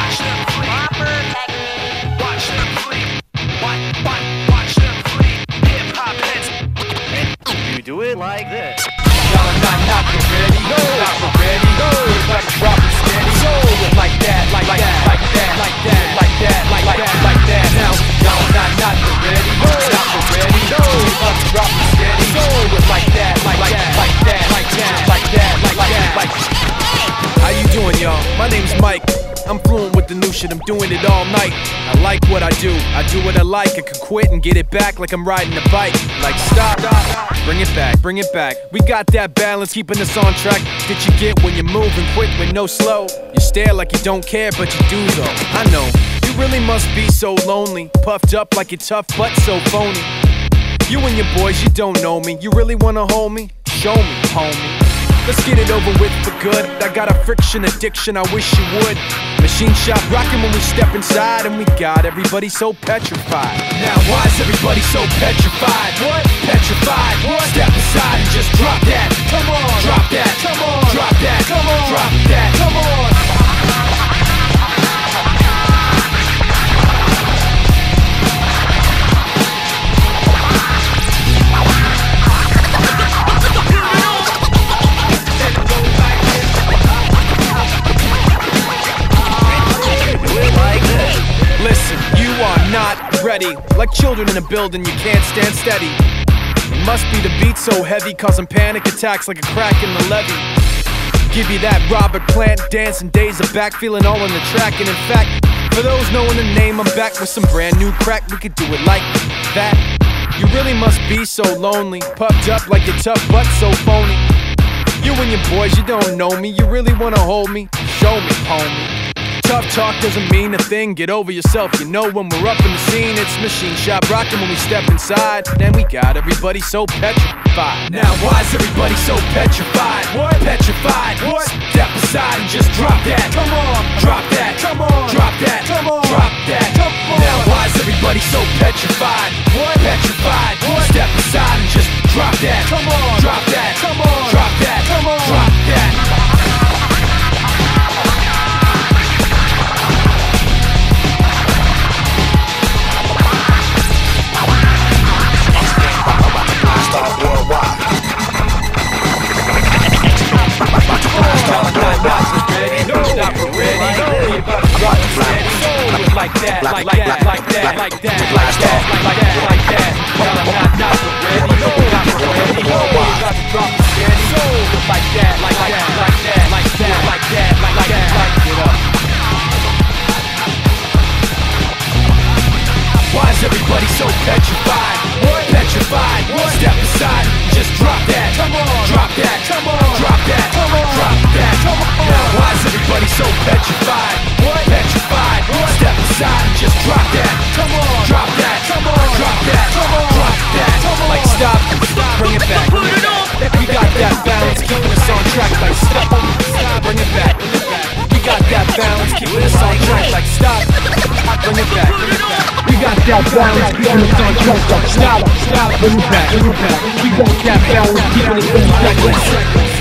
Watch them flee. Watch them flee. Watch them flee. Hip hop heads. You do it like this. Not ready, no. Not ready, no. Like drop it steady, so like that, like that, like that, like that, like that, like that. Now, not ready, no. Not ready, no. Like drop it steady, so like that, like that, like that, like that, like that, like that. How you doing, y'all? My name's Mike. I'm fluent with the new shit, I'm doing it all night. I like what I do what I like. I could quit and get it back like I'm riding a bike. Like stop, bring it back. We got that balance keeping us on track that you get when you're moving quick with no slow. You stare like you don't care, but you do though. I know, you really must be so lonely, puffed up like you're tough but so phony. You and your boys, you don't know me. You really wanna hold me? Show me, homie. Let's get it over with for good. I got a friction addiction, I wish you would. Machine shop rocking when we step inside, and we got everybody so petrified. Now why is everybody so petrified? What? Petrified. What? Step aside and just drop that. Come on. Drop that. Come on. Drop that. Come on. Drop that. Come on. Listen, you are not ready. Like children in a building, you can't stand steady. It must be the beat so heavy, causing panic attacks like a crack in the levee. Give you that Robert Plant dancing days of back, feeling all on the track. And in fact, for those knowing the name, I'm back with some brand new crack. We could do it like that. You really must be so lonely, puffed up like you're tough but so phony. You and your boys, you don't know me. You really wanna hold me? Show me, homie. Tough talk doesn't mean a thing, get over yourself. You know when we're up in the scene, it's machine shop rocking when we step inside. Then we got everybody so petrified. Now why is everybody so petrified? What? Petrified. What? Step aside and just drop that. Come on. Drop that. Come on. Drop that. Come on. Drop that. Come on. Now why is everybody so petrified? What? Petrified. What? Step aside and just drop that. Come on. Drop that. Come on. Drop that. Come on. Drop that. Not ready, no. Drop it steady, so like that, like that, like that, like that, like that, like that, like that. Not ready, no. Not ready, no. About to drop it steady, so like that, like that, like that, like that, like that, like that, like it up. Why is everybody so petrified? What? Petrified. What? Step aside, just drop that. Come on. Drop that. Come on. Drop that. Come on. Drop that. Come on. Now why is everybody so petrified? What? Petrified. What? Step aside and just drop that. Come on. Drop that. Come on. Drop that. Come on. Drop that. Come on. Like stop. Bring it back. We got that balance keeping us on track. Like stop. Bring it back. We got that balance keeping us on track. Like stop. Bring it back. We got that balance keeping us on track. Like stop. Bring it back. We got that balance keeping us on track.